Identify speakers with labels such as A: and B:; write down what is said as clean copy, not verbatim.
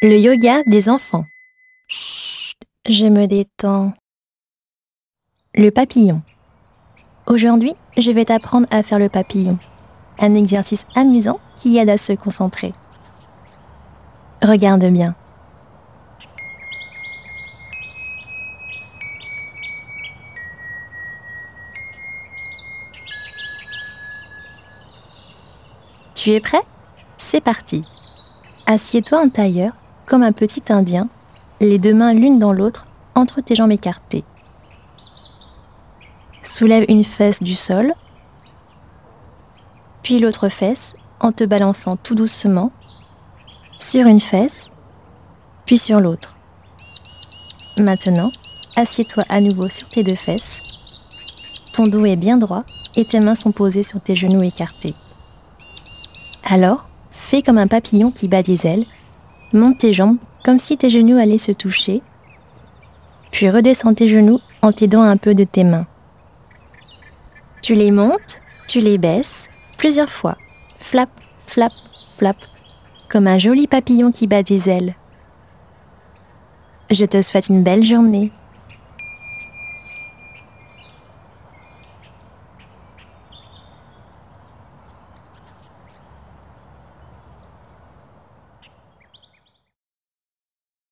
A: Le yoga des enfants. Chut, je me détends. Le papillon. Aujourd'hui, je vais t'apprendre à faire le papillon. Un exercice amusant qui aide à se concentrer. Regarde bien. Tu es prêt? C'est parti. Assieds-toi en tailleur, comme un petit Indien, les deux mains l'une dans l'autre, entre tes jambes écartées. Soulève une fesse du sol, puis l'autre fesse en te balançant tout doucement sur une fesse, puis sur l'autre. Maintenant, assieds-toi à nouveau sur tes deux fesses. Ton dos est bien droit et tes mains sont posées sur tes genoux écartés. Alors, fais comme un papillon qui bat des ailes. Monte tes jambes comme si tes genoux allaient se toucher, puis redescends tes genoux en t'aidant un peu de tes mains. Tu les montes, tu les baisses, plusieurs fois. Flap, flap, flap, comme un joli papillon qui bat des ailes. Je te souhaite une belle journée.